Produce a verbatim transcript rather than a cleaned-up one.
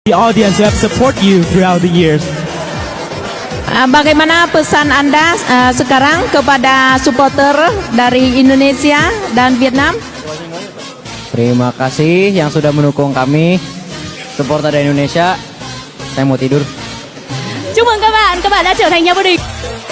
The audience who have support you throughout the years. Bagaimana pesan Anda uh, sekarang kepada supporter dari Indonesia dan Vietnam? Terima kasih yang sudah mendukung kami, supporter dari Indonesia. Saya mau tidur. Chúc mừng các bạn, các bạn đã trở thành nhà vô địch.